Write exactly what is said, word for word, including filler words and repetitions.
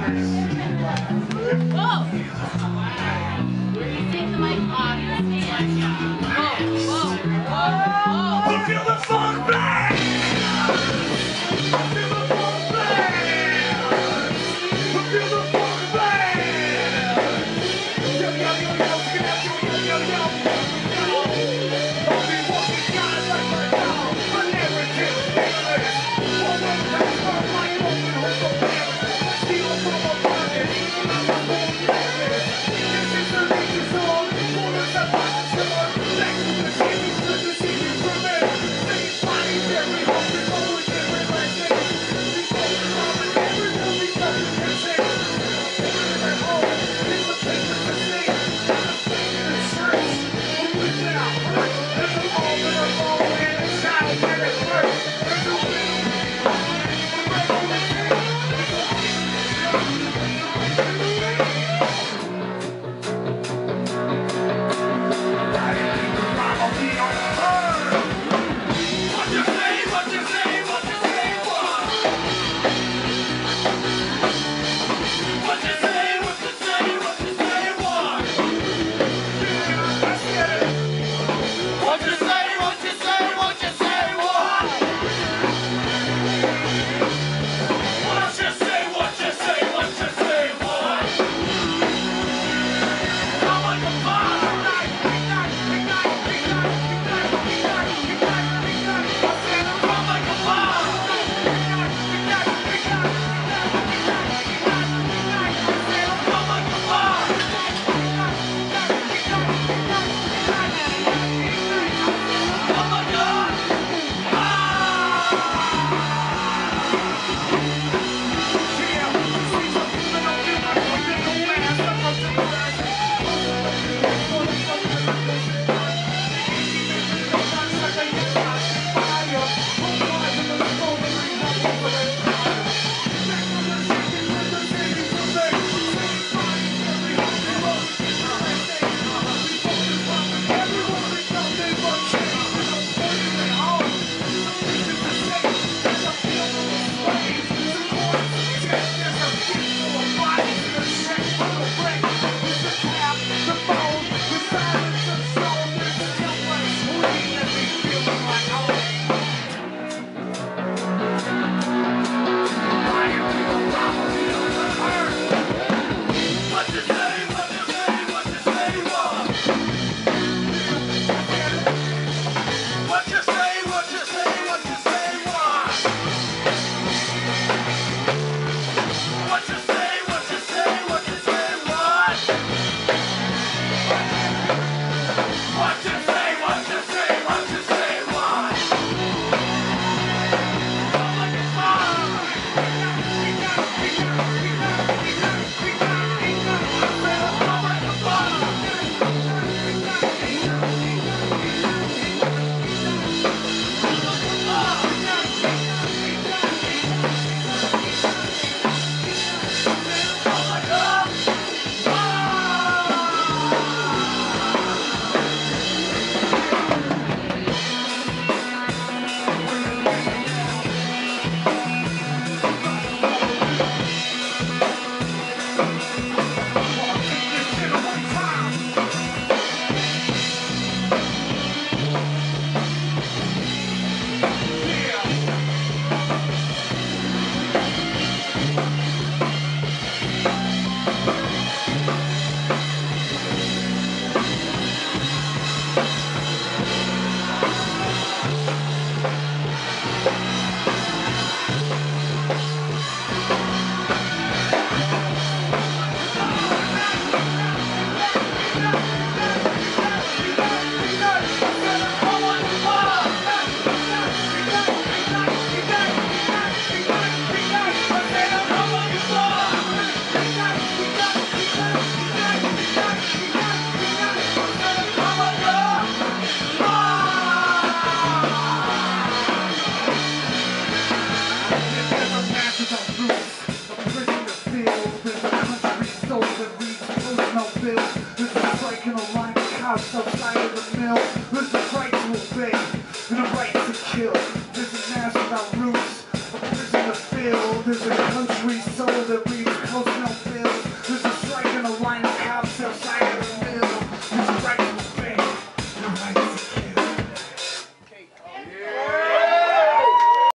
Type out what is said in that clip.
Take the mic off your stand. Whoa, whoa, whoa, whoa. Feel the funk blast! Feel the funk blast! Feel the funk blast! Yo, yo, yo, yo, yo, yo, yo, yo, yo. I'll be walking guys like my dog. I never get fearless. One more time, start my own hope of parents. Steal from a pocket. I'm not born like this. This is the nature song. Corners of my sword. Back to the city, to the city from it. Same bodies, every hope is always every legend. These folks are robbing every movie, something insane. Corners at home, in the paper to see. And I'm playing in the church. Who is now? There's a moment of all in a child at its birth. There's a will. Outside of the mill, there's a price will pay, and a right to kill.